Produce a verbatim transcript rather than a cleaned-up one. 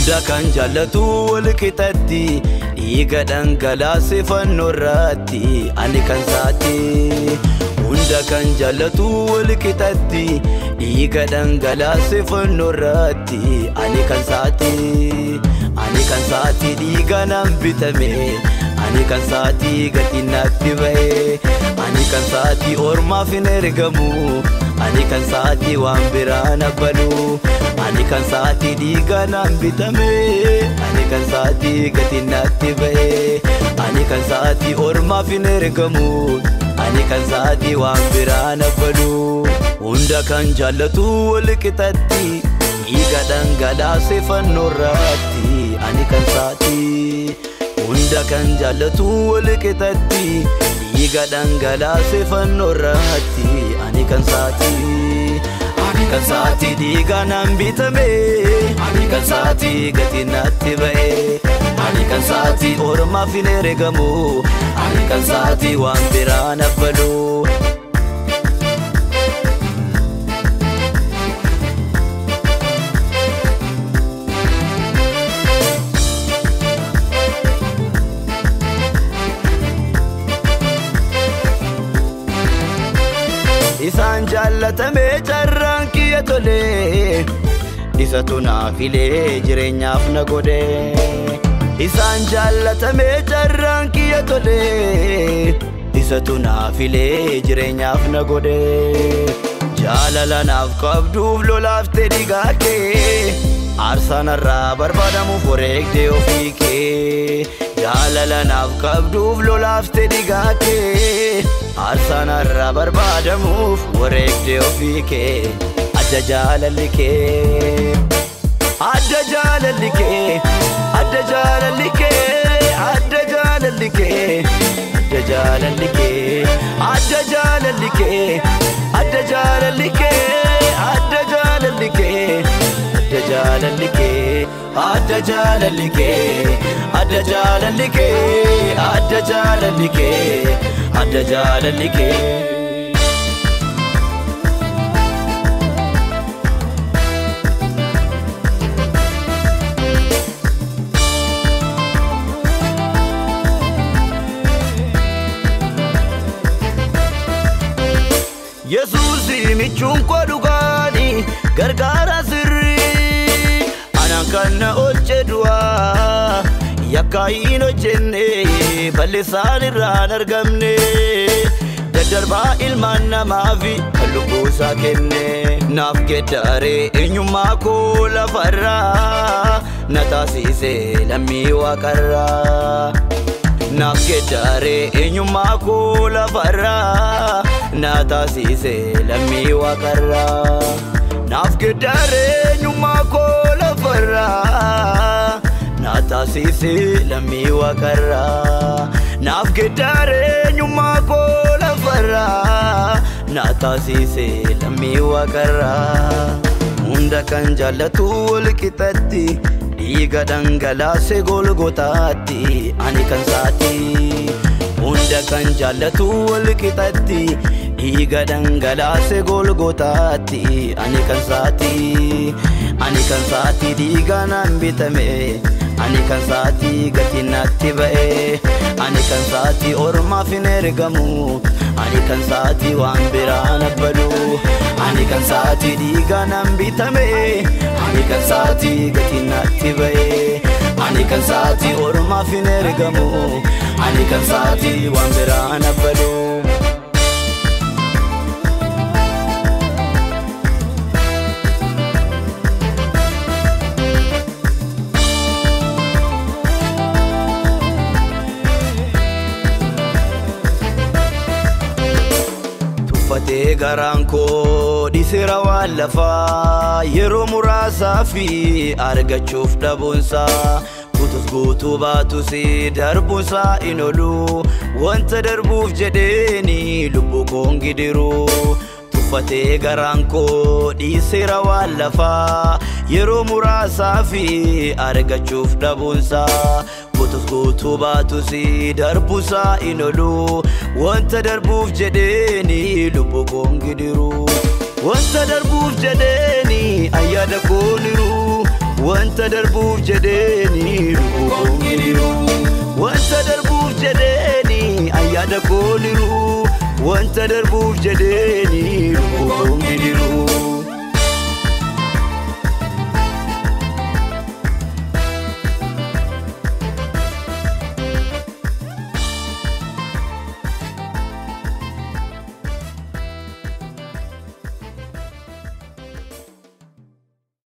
hunda kan jaallatu walqixatti dhiiga dhangalaase fannoo irratti ani kan saati hunda kan jaallatu walqixatti dhiiga dhangalaase fannoo irratti ani kan saati ani kan saati dhiiga nan bitame ani kan saati gatii natti ba'e ani kan saati ormaaf hin ergamu ani kan saati waan biraan abbalu ani kan saati dhiiga nan bitame ani kan saati gatii natti ba'e ani kan saati ormaaf hin ergamu ani kan saati waan biraan abbalu hunda kan jaallatu walqixatti dhiiga dhangalaase fannoo irratti ani kan saati hunda kan jaallatu walqixatti dhiiga dhangalaase fannoo irratti ani kan saati ani kan saati dhiiga nan bitame ani kan saati gatii natti ba'e ani kan saati ormaaf hin ergamu ani kan saati waan biraan abbalu Isaan jaallatame carraan kiyya tole isatu naaf filee jireenyaaf na godhe Isaan jaallatame carraan kiyya tole isatu naaf filee jireenyaaf na godhe jaalala naaf qabduuf lolaaftee dhiiga kee aarsaan irraa barbaadamuuf wareegdee ofii kee jaalala naaf qabduuf lolaaftee dhiiga kee aarsaan irraa barbaadamuuf wareegdee ofii kee adda jaalalli kee adda jaalalli kee adda jaalalli kee adda jaalalli kee adda jaalalli kee adda jaalalli kee adda jaalalli kee adda jaalalli kee adda jaalalli kee adda jaalalli kee adda jaalalli kee adda jaalalli kee adda jaalalli kee Yesuusi michuun koo dhugaani gargaara sirrii anaan kan na oolche du'aa yakka hin hojjenne bal'isaan irraan argamne daddarbaa ilmaan namaafi kan lubbuusaa kenne naaf geddaaree eenyummaa koo lafarraa na taasise lammii waaqarraa naaf geddaaree eenyummaa koo lafarraa na taasise lammii waaqarraa naaf geddaaree eenyummaa koo lafarraa na taasise lammii waaqarraa naaf geddaaree eenyummaa koo lafarraa na taasise lammii waaqarraa hunda kan jaallatu walqixatti dhiiga dhangalaase golgotaatti ani kan saati hunda kan jaallatu walqixatti dhiiga dhangalaase golgotaatti ani kan saati ani kan saati dhiiga nan bitame ani kan saati gatii natti ba'e ani kan saati ormaaf hin ergamu ani kan saati waan biraan abbalu ani kan saati dhiiga nan bitame ani kan saati gatii natti ba'e ani kan saati ormaaf hin ergamu ani kan saati waan biraan abbalu Tuffatee garaan koo dhiisera waan lafaa yeroo muraasaa fi argachuuf dhabuunsaa guutus guutuu baatus darbuunsaa hin oolu wanta darbuuf jedheeni lubbuu koon gidiru Tuffatee garaan koo dhiisera waan lafaa yeroo muraasaa fi argachuuf dhabuunsaa guutus guutuu baatus darbuunsaa hin oolu wanta darbuuf jedheeni lubbuu koon gidiru wanta darbuuf jedheeni ayyaada kooniru wanta darbuuf jedheeni lubbuu wanta darbuuf jedheeni ayyaada kooniru wanta darbuuf jedheeni lubbuu